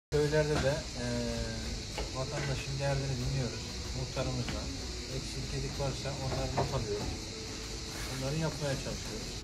Köylerde de vatandaşın derdini dinliyoruz. Muhtarımızla. Eksik gedik varsa onları not alıyoruz. Onları yapmaya çalışıyoruz.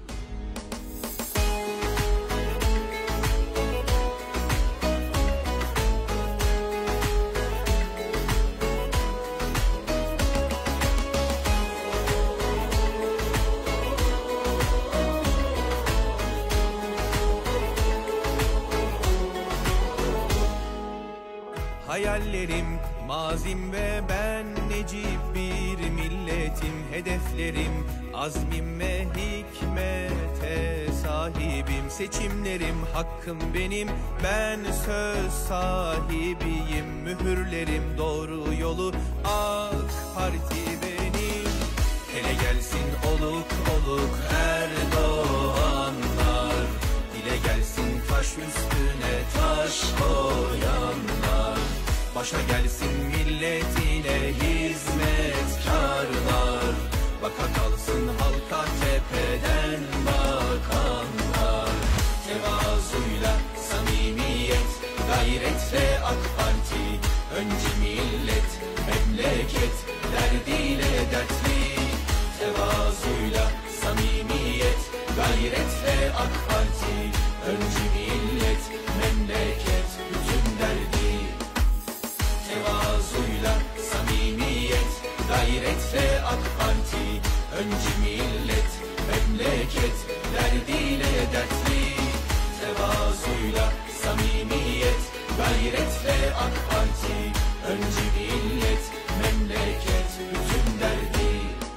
Hayallerim, mazim ve ben necip bir milletim. Hedeflerim, azmim ve hikmete sahibim. Seçimlerim, hakkım benim, ben söz sahibiyim. Mühürlerim doğru yolu, AK Parti benim. Hele gelsin oluk oluk Erdoğanlar, dile gelsin taş üstüne taş koyanlar. Başa gelsin milletine hizmetkarlar, baka kalsın halka tepeden bakanlar. Tevazuyla samimiyet, gayretle AK Parti, önce millet, memleket, derdiyle dertli. Tevazuyla samimiyet, gayretle AK Parti, önce millet, memleket, bütün derdi. Tevazuyla samimiyet, gayretle AK Parti, önce millet, memleket, derdiyle dertli. Tevazuyla samimiyet, gayretle AK Parti, önce millet, memleket, bütün derdi.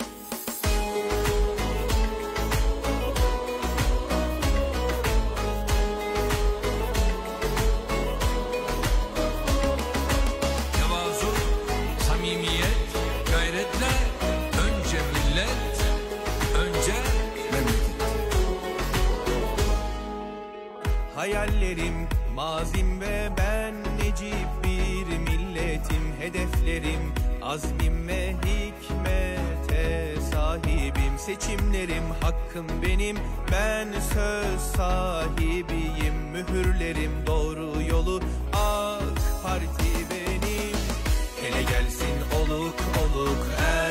Hayallerim, mazim ve ben necip bir milletim. Hedeflerim, azmim ve hikmete sahibim. Seçimlerim, hakkım benim, ben söz sahibiyim. Mühürlerim doğru yolu, AK Parti benim. Hele gelsin oluk oluk